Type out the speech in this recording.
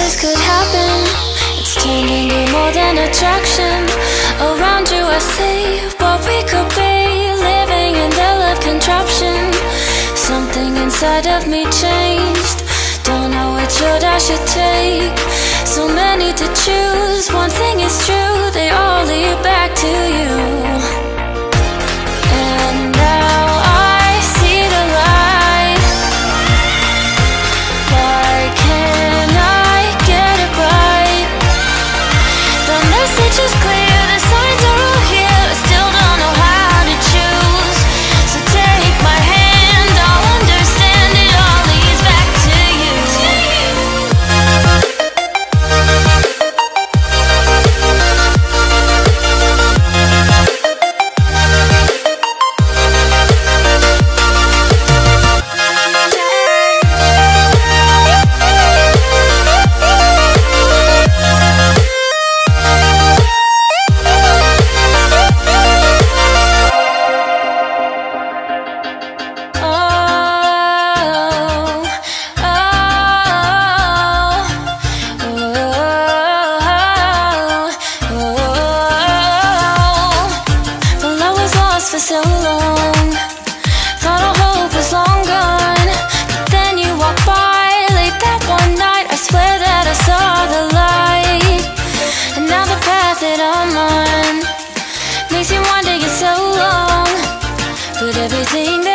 this could happen. It's turned into more than attraction. Around you I see what we could be, living in the love contraption. Something inside of me changed. Don't know which road I should take. So many to choose. One thing is true, they all lead back to you. And now I see the light. Why can't I get it right? The message is clear, the signs are all here. I still don't know how to choose. So take my hand, I'll understand. It all leads back to you. For so long, thought all hope was long gone. But then you walked by late that one night. I swear that I saw the light. And now the path that I'm on makes me wonder you're so long. But everything that